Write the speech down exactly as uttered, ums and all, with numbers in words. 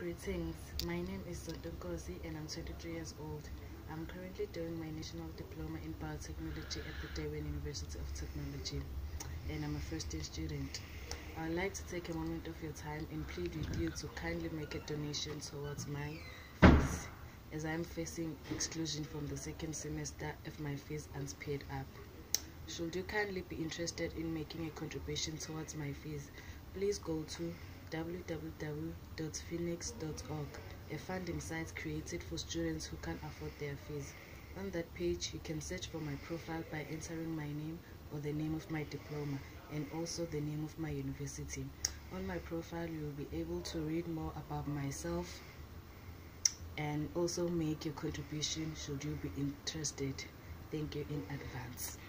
Greetings, my name is Zodonkosi and I'm twenty-three years old. I'm currently doing my National Diploma in Biotechnology at the Durban University of Technology, and I'm a first year student. I'd like to take a moment of your time and plead with you to kindly make a donation towards my fees, as I'm facing exclusion from the second semester if my fees aren't paid up. Should you kindly be interested in making a contribution towards my fees, please go to w w w dot phoenix dot org, a funding site created for students who can't afford their fees. On that page, you can search for my profile by entering my name or the name of my diploma and also the name of my university. On my profile, you will be able to read more about myself and also make your contribution should you be interested. Thank you in advance.